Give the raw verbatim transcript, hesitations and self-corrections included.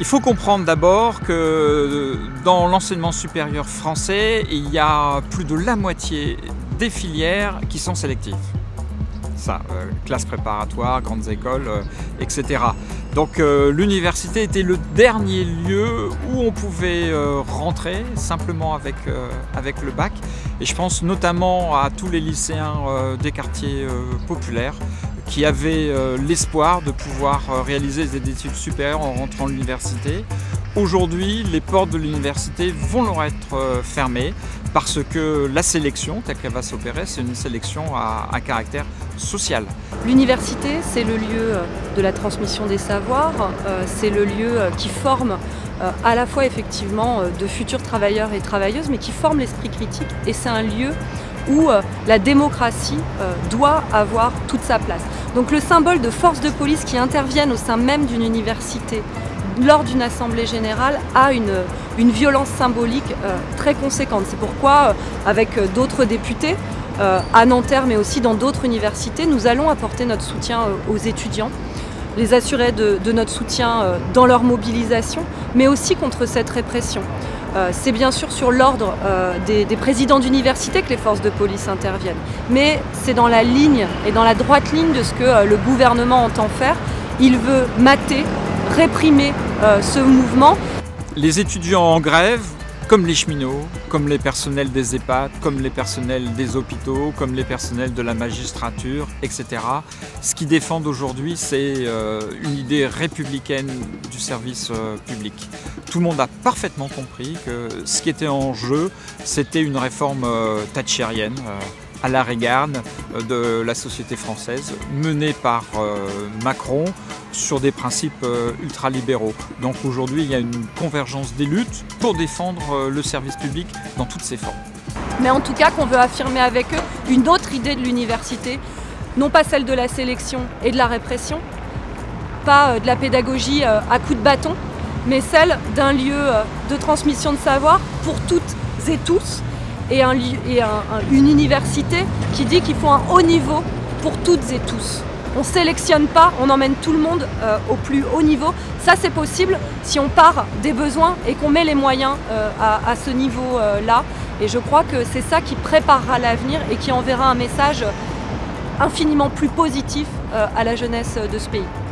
Il faut comprendre d'abord que dans l'enseignement supérieur français, il y a plus de la moitié des filières qui sont sélectives. Ça, euh, classes préparatoires, grandes écoles, euh, et cetera. Donc euh, l'université était le dernier lieu où on pouvait euh, rentrer simplement avec, euh, avec le bac. Et je pense notamment à tous les lycéens euh, des quartiers euh, populaires qui avaient euh, l'espoir de pouvoir euh, réaliser des études supérieures en rentrant à l'université. Aujourd'hui, les portes de l'université vont leur être euh, fermées parce que la sélection, telle qu'elle va s'opérer, c'est une sélection à, à caractère social. L'université, c'est le lieu de la transmission des savoirs, euh, c'est le lieu qui forme euh, à la fois effectivement de futurs travailleurs et travailleuses, mais qui forme l'esprit critique, et c'est un lieu où euh, la démocratie euh, doit avoir toute sa place. Donc le symbole de forces de police qui interviennent au sein même d'une université lors d'une assemblée générale a une, une violence symbolique euh, très conséquente. C'est pourquoi, euh, avec euh, d'autres députés, euh, à Nanterre mais aussi dans d'autres universités, nous allons apporter notre soutien euh, aux étudiants, les assurer de, de notre soutien euh, dans leur mobilisation, mais aussi contre cette répression. Euh, c'est bien sûr sur l'ordre euh, des, des présidents d'université que les forces de police interviennent, mais c'est dans la ligne et dans la droite ligne de ce que euh, le gouvernement entend faire. Il veut mater, réprimer euh, ce mouvement. Les étudiants en grève, comme les cheminots, comme les personnels des EHPAD, comme les personnels des hôpitaux, comme les personnels de la magistrature, et cetera. Ce qu'ils défendent aujourd'hui, c'est euh, une idée républicaine du service euh, public. Tout le monde a parfaitement compris que ce qui était en jeu, c'était une réforme euh, thatchérienne, euh, à la Reagan de la société française, menée par euh, Macron sur des principes euh, ultralibéraux. Donc aujourd'hui, il y a une convergence des luttes pour défendre euh, le service public dans toutes ses formes. Mais en tout cas, qu'on veut affirmer avec eux une autre idée de l'université, non pas celle de la sélection et de la répression, pas euh, de la pédagogie euh, à coups de bâton, mais celle d'un lieu euh, de transmission de savoir pour toutes et tous, et, un, et un, un, une université qui dit qu'il faut un haut niveau pour toutes et tous. On ne sélectionne pas, on emmène tout le monde euh, au plus haut niveau. Ça, c'est possible si on part des besoins et qu'on met les moyens euh, à, à ce niveau-là. Et je crois que c'est ça qui préparera l'avenir et qui enverra un message infiniment plus positif euh, à la jeunesse de ce pays.